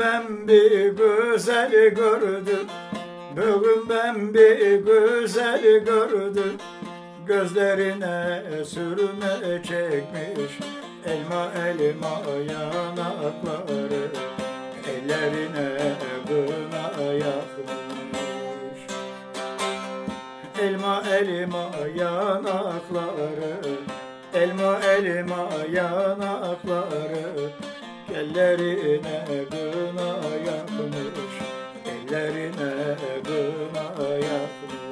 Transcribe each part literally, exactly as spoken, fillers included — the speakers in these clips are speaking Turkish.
ben bir güzel gördüm, bugün ben bir güzel gördüm. Gözlerine sürme çekmiş, elma elma yanakları, ellerine kına yakmış. Elma elma yanakları, elma elma yanakları, ellerine kına yakmış, ellerine kına yakmış.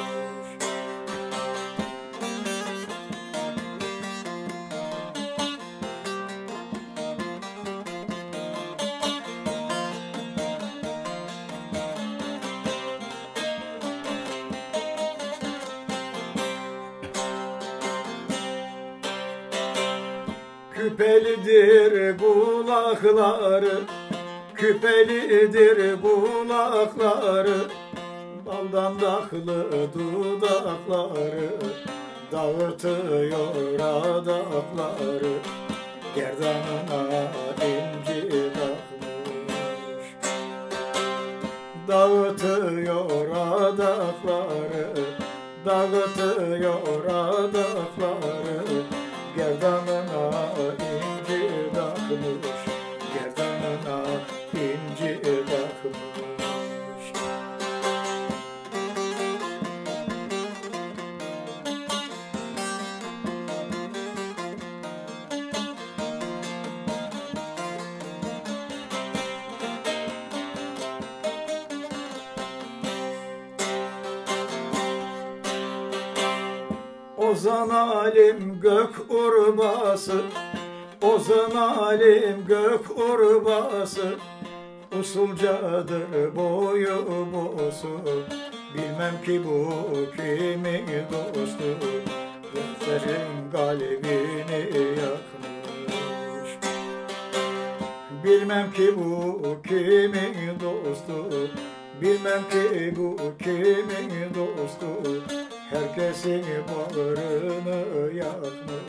Küpelidir kulakları, küpelidir kulakları, baldan daklı dudakları, dağıtıyor adakları, gerdanına inci takmış. Dağıtıyor adakları, dağıtıyor adakları, gerdanına inci takmış, gerdanına inci takmış. Ozan alim gök urbası, ozan alim gök urbası, usulcadır boyu bosu, bilmem ki bu kimin dostu, gözlerin kalbini yakmış. Bilmem ki bu kimin dostu, bilmem ki bu kimin dostu, herkesin bağrını yakmış.